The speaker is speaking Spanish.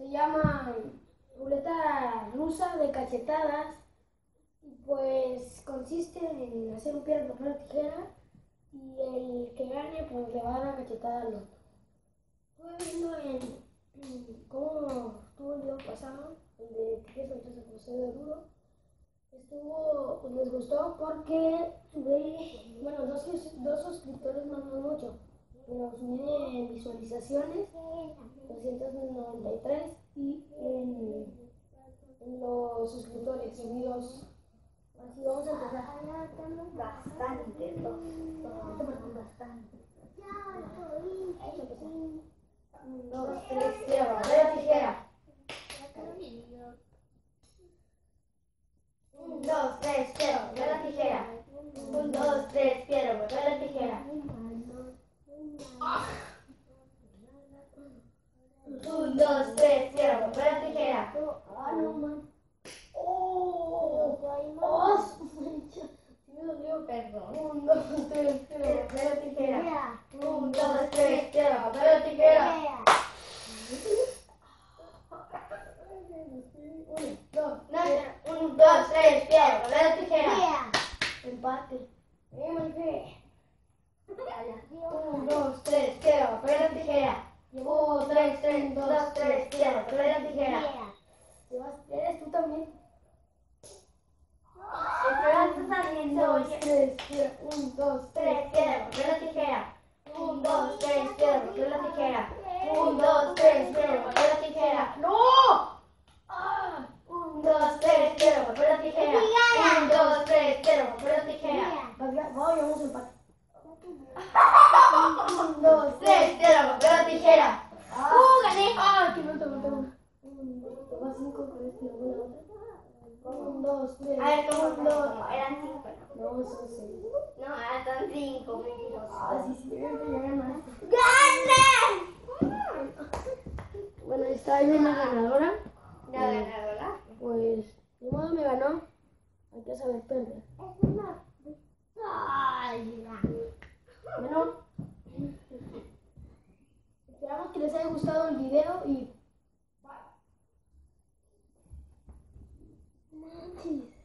se llama ruleta rusa de cachetadas y pues consiste en hacer un piedra, papel o tijera y el que gane pues le va a dar una cachetada al otro. Estuve viendo en cómo estuvo el video pasado, el de tijeras, entonces José de Duro. Estuvo, pues les gustó porque tuve, bueno, dos suscriptores más no mucho, pero subí en visualizaciones 293 y en los suscriptores subidos. Así vamos a empezar. Bastante, bastante. Un, dos, tres, piedra, papel, tijera. 1, 2, 3, piedra, papel, tijera. 1, 2, 3, piedra, papel, tijera. 1, 2, 3, piedra, papel, tijera. Ah, no, man. Sí me dolió. Perdón. 1, 2, 3, piedra, Papel, tijera. 1, 2, 3, tres, piedra, papel, tijera. 1, 2, 3, piedra, papel, tijera. empate. 1, 2, 3, piedra, papel, tijera. 1, 3, 3, 2, 3, piedra, papel, tijera. ¿Eres tú también? Espera, estás haciendo 1, 2, 3, 1, 2, 3, piedra, papel, tijera. 1, 2, 3, piedra, papel, tijera. 1, 2, 3, piedra, papel, tijera. ¡No! 1, 2, 3, piedra, papel, tijera. 1, 2, 3, piedra, papel, tijera. Vamos a empate. 1, 2, 3, piedra, papel, tijera. ¡Gané! ¡Ah! Que falta una. 1, 5 con este y luego la otra. 1, 2, 3. A ver, ¿cómo? 1, 2. Eran 5, ¿no? No, son 6. No, eran 5, mentiroso. Ah, sí, sí, ya ganaste. ¡Gané! Bueno, está ahí una ganadora. La ganadora. Pues, de modo me ganó. Hay que saber perder. Bueno, esperamos que les haya gustado el video y... Manches.